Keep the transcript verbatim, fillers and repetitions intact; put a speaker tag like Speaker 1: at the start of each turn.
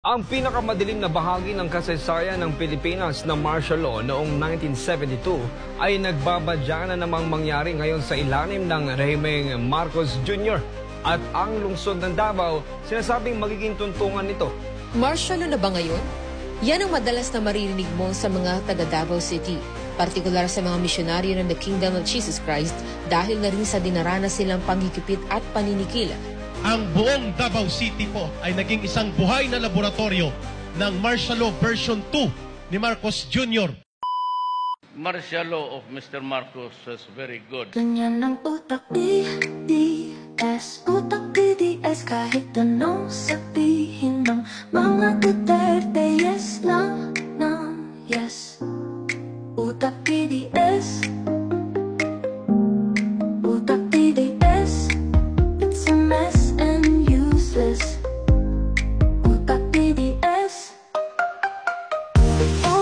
Speaker 1: Ang pinakamadilim na bahagi ng kasaysayan ng Pilipinas na martial law noong nineteen seventy-two ay nagbabadya na namang mangyari ngayon sa ilalim ng rehimeng Marcos Junior At ang lungsod ng Davao, sinasabing magiging tuntungan nito.
Speaker 2: Martial law na ba ngayon? Yan ang madalas na maririnig mo sa mga taga Davao City, partikular sa mga misyonaryo ng The Kingdom of Jesus Christ dahil na rin sa dinaranas silang panghikipit at paninikil.
Speaker 3: Ang buong Davao City po ay naging isang buhay na laboratorio ng Martial Law version two ni Marcos Junior
Speaker 4: Martial law of Mister Marcos is very good.
Speaker 5: Ganyan ang utak D D S, utak D D S, kahit anong sabihin ng mga Duterte, yes lang ng yes. Utak D D S, utak D D S, it's a mess and useless. Utak D D S, oh.